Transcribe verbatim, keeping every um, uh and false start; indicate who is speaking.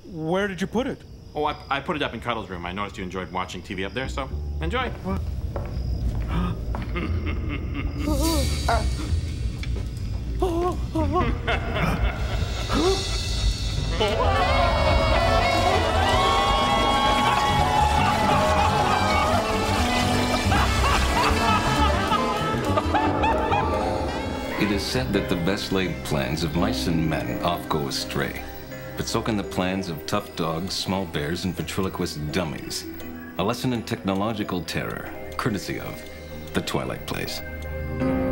Speaker 1: where did you put it?
Speaker 2: Oh, I, I put it up in Cuddle's room. I noticed you enjoyed watching T V up there, so enjoy.
Speaker 1: What?
Speaker 3: It is said that the best laid plans of mice and men oft go astray. But so can the plans of tough dogs, small bears, and ventriloquist dummies. A lesson in technological terror, courtesy of the Twilight Place.